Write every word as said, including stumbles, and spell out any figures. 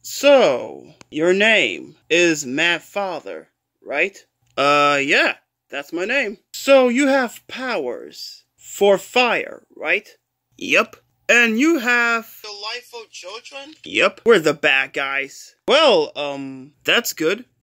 So, your name is Mad Father, right? Uh, yeah, that's my name. So, you have powers for fire, right? Yup. And you have delightful children? Yup. We're the bad guys. Well, um, that's good.